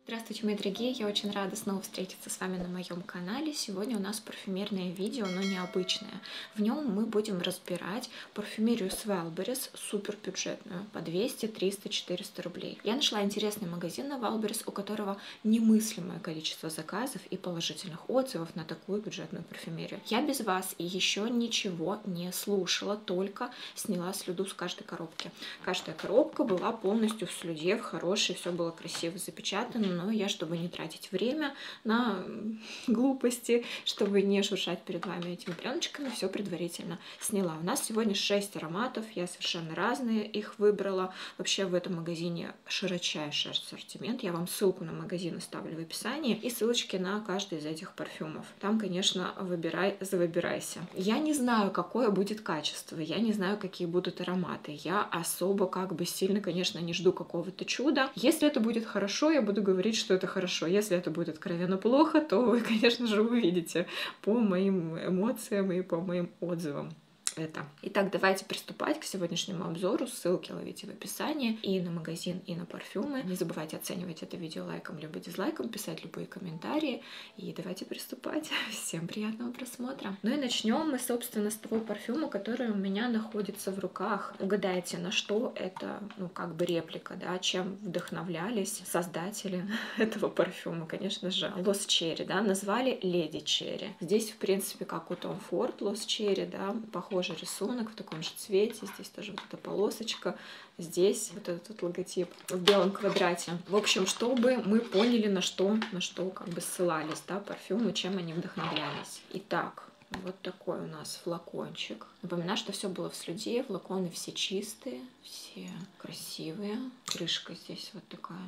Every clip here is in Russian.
Здравствуйте, мои дорогие! Я очень рада снова встретиться с вами на моем канале. Сегодня у нас парфюмерное видео, но необычное. В нем мы будем разбирать парфюмерию Wildberries, супер бюджетную, по 200, 300, 400 рублей. Я нашла интересный магазин на Wildberries, у которого немыслимое количество заказов и положительных отзывов на такую бюджетную парфюмерию. Я без вас и еще ничего не слушала, только сняла слюду с каждой коробки. Каждая коробка была полностью в слюде, в хорошей, все было красиво запечатано, но я, чтобы не тратить время на глупости, чтобы не шуршать перед вами этими пленочками, все предварительно сняла. У нас сегодня 6 ароматов, я совершенно разные их выбрала. Вообще в этом магазине широчайший ассортимент. Я вам ссылку на магазин оставлю в описании и ссылочки на каждый из этих парфюмов. Там, конечно, выбирай, завыбирайся. Я не знаю, какое будет качество, я не знаю, какие будут ароматы. Я особо сильно, конечно, не жду какого-то чуда. Если это будет хорошо, я буду говорить, что это хорошо. Если это будет откровенно плохо, то вы, конечно же, увидите по моим эмоциям и по моим отзывам это. Итак, давайте приступать к сегодняшнему обзору. Ссылки ловите в описании и на магазин, и на парфюмы. Не забывайте оценивать это видео лайком либо дизлайком, писать любые комментарии. И давайте приступать. Всем приятного просмотра. Ну и начнем мы, собственно, с того парфюма, который у меня находится в руках. Угадайте, на что это, реплика, да, чем вдохновлялись создатели этого парфюма. Конечно же, Lost Cherry, да, назвали Lady Cherry. Здесь, в принципе, как у Tom Ford Lost Cherry, да, похожий рисунок в таком же цвете. Здесь тоже вот эта полосочка. Здесь вот этот логотип в белом квадрате. В общем, чтобы мы поняли, на что ссылались, да, парфюмы, чем они вдохновлялись. Итак, вот такой у нас флакончик. Напоминаю, что все было в слюде, флаконы все чистые, все красивые. Крышка здесь вот такая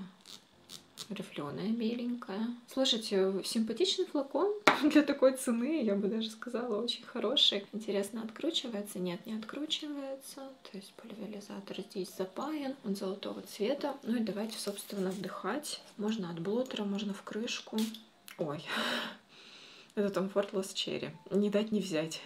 рифленая, беленькая. Слушайте, симпатичный флакон для такой цены, я бы даже сказала, очень хороший. Интересно, откручивается? Нет, не откручивается. То есть пульверизатор здесь запаян, он золотого цвета. Ну и давайте, собственно, вдыхать. Можно от блотера, можно в крышку. Ой, это Tom Ford Lost Cherry. Не дать не взять.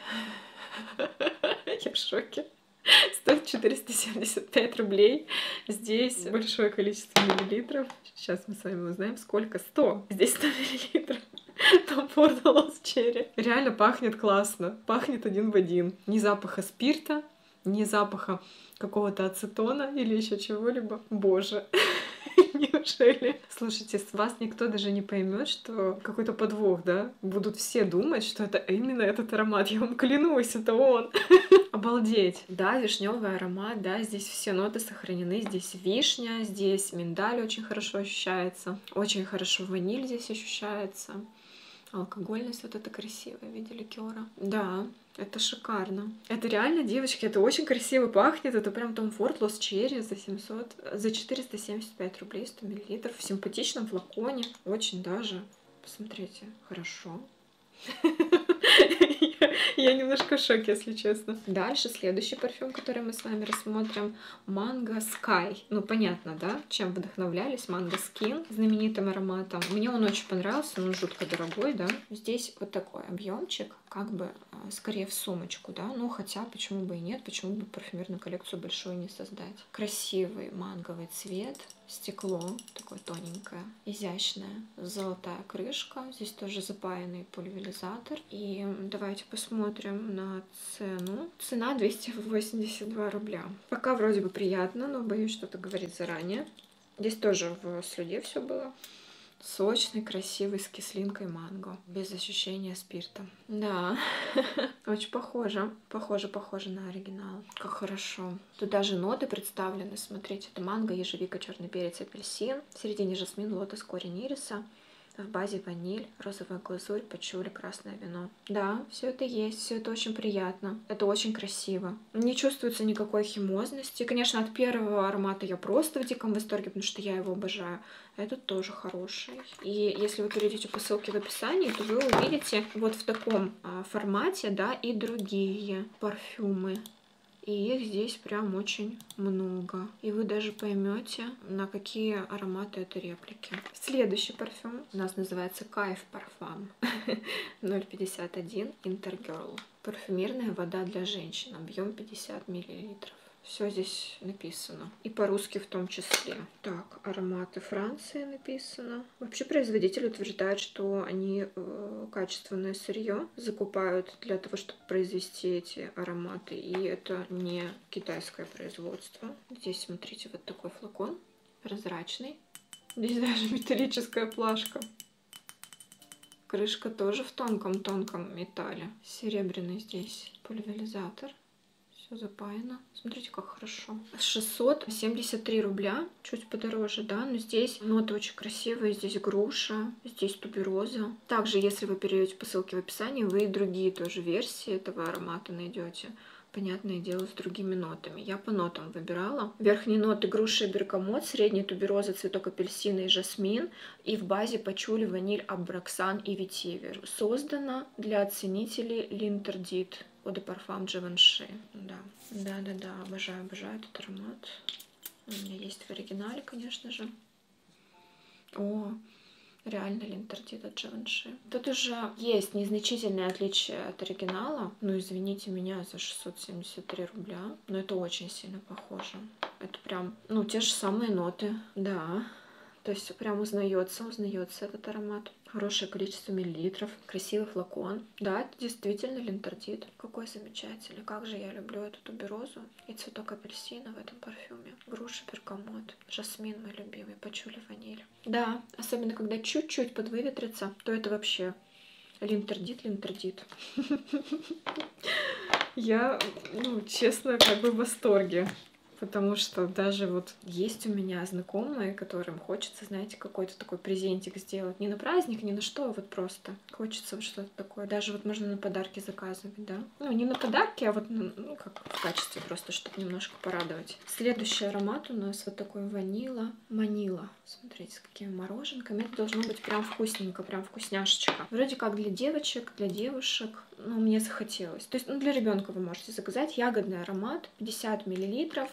Я в шоке. Стоит 475 рублей. Здесь большое количество миллилитров. Сейчас мы с вами узнаем, сколько. 100. Здесь 100 миллилитров. Tom Ford Lost Cherry. Реально пахнет классно. Пахнет один в один. Ни запаха спирта, ни запаха какого-то ацетона или еще чего-либо. Боже. Неужели? Слушайте, с вас никто даже не поймет, что какой-то подвох, да? Будут все думать, что это именно этот аромат. Я вам клянусь, это он. Обалдеть. Да, вишневый аромат, да, здесь все ноты сохранены. Здесь вишня, здесь миндаль очень хорошо ощущается. Очень хорошо ваниль здесь ощущается. Алкогольность вот эта красивая в виде ликера. Да, это шикарно. Это реально, девочки, это очень красиво пахнет. Это прям Tom Ford Lost Cherry за 475 рублей 100 миллилитров. В симпатичном флаконе. Очень даже, посмотрите, хорошо. Я немножко в шоке, если честно. Дальше следующий парфюм, который мы с вами рассмотрим, Mango Sky. Ну, понятно, да, чем вдохновлялись. Mango Skin, знаменитым ароматом. Мне он очень понравился, он жутко дорогой, да. Здесь вот такой объемчик, скорее в сумочку, да. Ну, хотя, почему бы и нет, почему бы парфюмерную коллекцию большую не создать. Красивый манговый цвет. Стекло такое тоненькое, изящное, золотая крышка. Здесь тоже запаянный пульверизатор. И давайте посмотрим на цену. Цена 282 рубля. Пока вроде бы приятно, но боюсь что-то говорить заранее. Здесь тоже в слюде все было. Сочный, красивый, с кислинкой манго. Без ощущения спирта. Да, очень похоже. Похоже на оригинал. Как хорошо. Тут даже ноты представлены. Смотрите, это манго, ежевика, черный перец, апельсин. В середине жасмин, лотос, корень ириса. В базе ваниль, розовая глазурь, пачули, красное вино. Да, все это есть, все это очень приятно. Это очень красиво. Не чувствуется никакой химозности. Конечно, от первого аромата я просто в диком восторге, потому что я его обожаю. Этот тоже хороший. И если вы перейдете по ссылке в описании, то вы увидите вот в таком формате, да, и другие парфюмы. И их здесь прям очень много. И вы даже поймете, на какие ароматы это реплики. Следующий парфюм у нас называется Кайф Парфам 0,51 Intergirl. Парфюмерная вода для женщин. Объем 50 мл. Все здесь написано. И по-русски в том числе. Так, ароматы Франции написано. Вообще производитель утверждает, что они качественное сырье закупают для того, чтобы произвести эти ароматы. И это не китайское производство. Здесь, смотрите, вот такой флакон прозрачный. Здесь даже металлическая плашка. Крышка тоже в тонком-тонком металле. Серебряный здесь пульверизатор. Все запаяно. Смотрите, как хорошо. 673 рубля. Чуть подороже, да? Но здесь ноты очень красивые. Здесь груша, здесь тубероза. Также, если вы перейдете по ссылке в описании, вы и другие тоже версии этого аромата найдете. Понятное дело, с другими нотами. Я по нотам выбирала. Верхние ноты груша и бергамот, средние тубероза, цветок апельсина и жасмин. И в базе пачули, ваниль, абраксан и ветивер. Создано для оценителей L'Interdit. Eau de Parfum Givenchy. Да, обожаю этот аромат. У меня есть в оригинале, конечно же. О, реально L'Interdit от Givenchy. Тут уже есть незначительное отличие от оригинала. Ну, извините меня за 673 рубля. Но это очень сильно похоже. Это прям, ну, те же самые ноты. Да. То есть прям узнается этот аромат. Хорошее количество миллилитров, красивый флакон. Да, это действительно L'Interdit. Какой замечательный. Как же я люблю эту туберозу и цветок апельсина в этом парфюме. Груша, бергамот, жасмин мой любимый, пачули, ваниль. Да, особенно когда чуть-чуть подвыветрится, то это вообще L'Interdit. Я, ну, честно, как бы в восторге. Потому что даже вот есть у меня знакомые, которым хочется, знаете, какой-то такой презентик сделать. Не на праздник, ни на что, вот просто. Хочется вот что-то такое. Даже вот можно на подарки заказывать, да. Ну, не на подарки, а вот, ну, как в качестве просто, чтобы немножко порадовать. Следующий аромат у нас вот такой манила. Смотрите, с какими мороженками. Это должно быть прям вкусненько, прям вкусняшечка. Вроде как для девочек, для девушек. Ну, мне захотелось. То есть, ну, для ребенка вы можете заказать. Ягодный аромат, 50 миллилитров,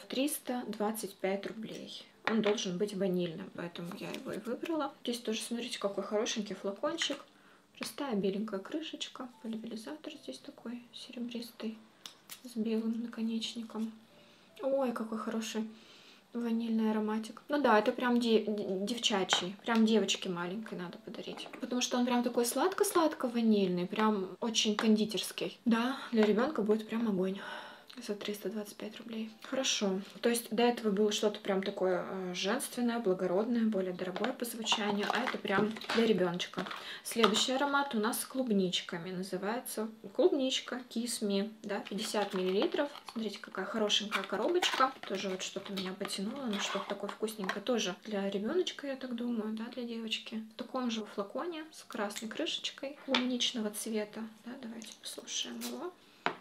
325 рублей. Он должен быть ванильным, поэтому я его и выбрала. Здесь тоже, смотрите, какой хорошенький флакончик. Простая беленькая крышечка. Пульверизатор здесь такой серебристый, с белым наконечником. Ой, какой хороший ванильный ароматик. Ну да, это прям девчачий. Прям девочке маленькой надо подарить. Потому что он прям такой сладко-сладко-ванильный. Прям очень кондитерский. Да, для ребенка будет прям огонь. За 325 рублей. Хорошо. То есть до этого было что-то прям такое женственное, благородное, более дорогое по звучанию, а это прям для ребеночка. Следующий аромат у нас с клубничками. Называется клубничка Kiss Me. Да, 50 миллилитров. Смотрите, какая хорошенькая коробочка. Тоже вот что-то меня потянуло, но что-то такое вкусненькое. Тоже для ребеночка, я так думаю, да, для девочки. В таком же флаконе с красной крышечкой клубничного цвета. Да, давайте послушаем его.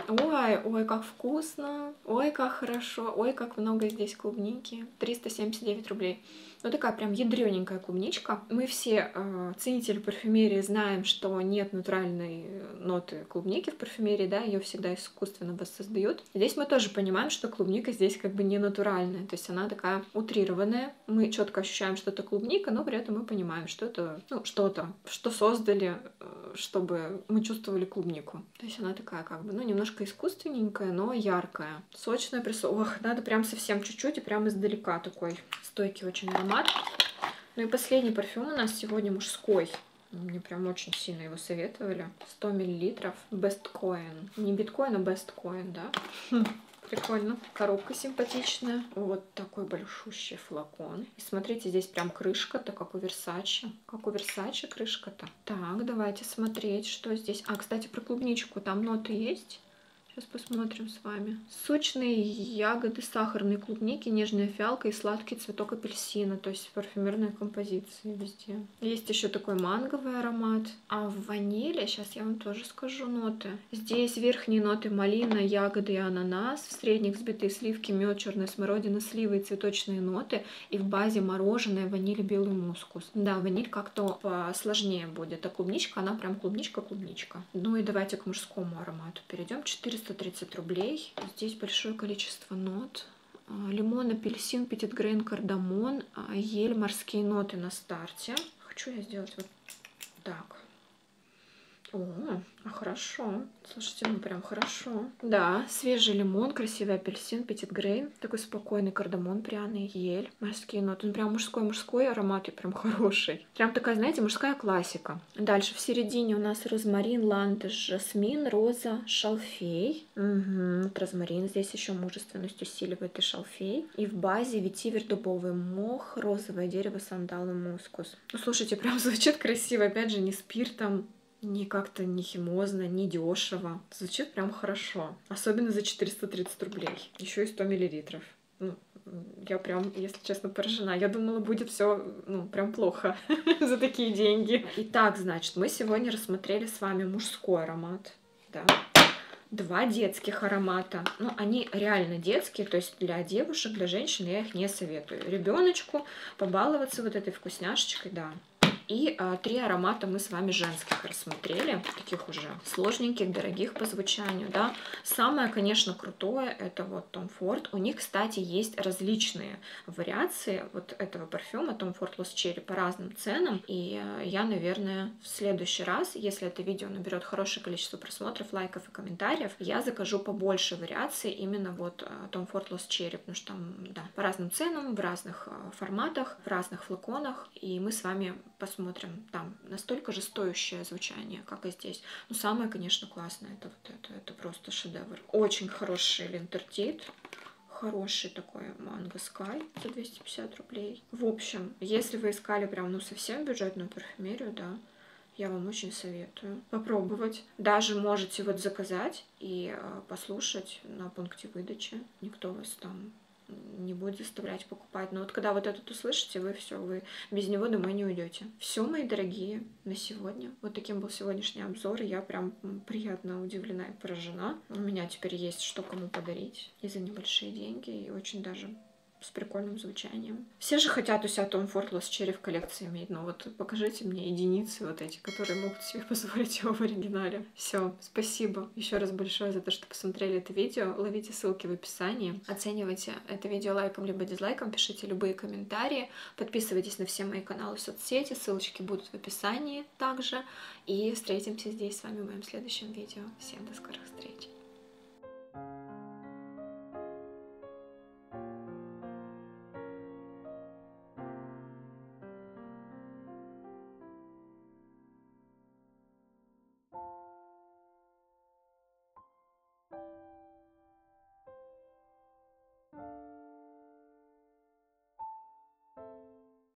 Ой, как вкусно, ой, как хорошо, ой, как много здесь клубники. 379 рублей. Ну, такая прям ядрёненькая клубничка. Мы все ценители парфюмерии знаем, что нет натуральной ноты клубники в парфюмерии, да, ее всегда искусственно воссоздают. Здесь мы тоже понимаем, что клубника здесь как бы не натуральная, то есть она такая утрированная. Мы четко ощущаем, что это клубника, но при этом мы понимаем, что это, ну, что-то, что создали, чтобы мы чувствовали клубнику. То есть она такая как бы, ну, немножко искусственненькая, но яркая. Сочная, ох, надо прям совсем чуть-чуть и прям издалека такой стойкий очень аромат. Ну и последний парфюм у нас сегодня мужской. Мне прям очень сильно его советовали. 100 миллилитров. Best Coin. Не биткоин, а Best Coin, да? Прикольно. Коробка симпатичная. Вот такой большущий флакон. И смотрите, здесь прям крышка-то, как у Versace. Как у Versace крышка-то. Так, давайте смотреть, что здесь. А, кстати, про клубничку. Там ноты есть? Сейчас посмотрим с вами. Сочные ягоды сахарной клубники, нежная фиалка и сладкий цветок апельсина. То есть парфюмерная композиция везде. Есть еще такой манговый аромат. А в ваниле, сейчас я вам тоже скажу ноты. Здесь верхние ноты малина, ягоды и ананас. В средних взбитые сливки, мед, черная смородина, сливы и цветочные ноты. И в базе мороженое, ваниль и белый мускус. Да, ваниль как-то посложнее будет. А клубничка, она прям клубничка-клубничка. Ну и давайте к мужскому аромату перейдем. 430 рублей. Здесь большое количество нот. Лимон, апельсин, петитгрейн, кардамон, ель, морские ноты на старте. Хочу я сделать вот так. Хорошо. Слушайте, ну прям хорошо. Да, свежий лимон, красивый апельсин, Petit Grain, такой спокойный кардамон пряный, ель, морские ноты. Он прям мужской аромат и прям хороший. Прям такая, знаете, мужская классика. Дальше в середине у нас розмарин, ландыш, жасмин, роза, шалфей. Вот розмарин здесь еще мужественность усиливает и шалфей. И в базе ветивер, дубовый мох, розовое дерево, сандал и мускус. Ну слушайте, прям звучит красиво. Опять же, не спиртом, не как-то не химозно, не дешево. Звучит прям хорошо. Особенно за 430 рублей. Еще и 100 миллилитров. Ну, я прям, если честно, поражена. Я думала, будет все, ну, прям плохо за такие деньги. Итак, значит, мы сегодня рассмотрели с вами мужской аромат. Да. 2 детских аромата. Ну, они реально детские, то есть для девушек, для женщин я их не советую. Ребеночку побаловаться вот этой вкусняшечкой, да. И 3 аромата мы с вами женских рассмотрели, таких уже сложненьких, дорогих по звучанию, да. Самое, конечно, крутое, это вот Tom Ford. У них, кстати, есть различные вариации вот этого парфюма Tom Ford Lost Cherry по разным ценам. И я, наверное, в следующий раз, если это видео наберет хорошее количество просмотров, лайков и комментариев, я закажу побольше вариаций именно вот Tom Ford Lost Cherry, потому что там, да, по разным ценам, в разных форматах, в разных флаконах, и мы с вами посмотрим там настолько же стоящее звучание, как и здесь. Но самое, конечно, классное это вот это просто шедевр. Очень хороший Линтертит, хороший такой Mango Sky за 250 рублей. В общем, если вы искали прям, ну, совсем бюджетную парфюмерию, да, я вам очень советую попробовать. Даже можете вот заказать и послушать на пункте выдачи. Никто вас там не будет заставлять покупать. Но вот когда вот этот услышите, вы все, вы без него домой не уйдете. Все, мои дорогие, на сегодня. Вот таким был сегодняшний обзор. И я прям приятно удивлена и поражена. У меня теперь есть что кому подарить и за небольшие деньги, и очень даже с прикольным звучанием. Все же хотят у себя Tom Ford Lost Cherry в коллекции иметь, но вот покажите мне единицы вот эти, которые могут себе позволить его в оригинале. Все, спасибо еще раз большое за то, что посмотрели это видео. Ловите ссылки в описании, оценивайте это видео лайком либо дизлайком, пишите любые комментарии, подписывайтесь на все мои каналы в соцсети, ссылочки будут в описании также. И встретимся здесь с вами в моем следующем видео. Всем до скорых встреч!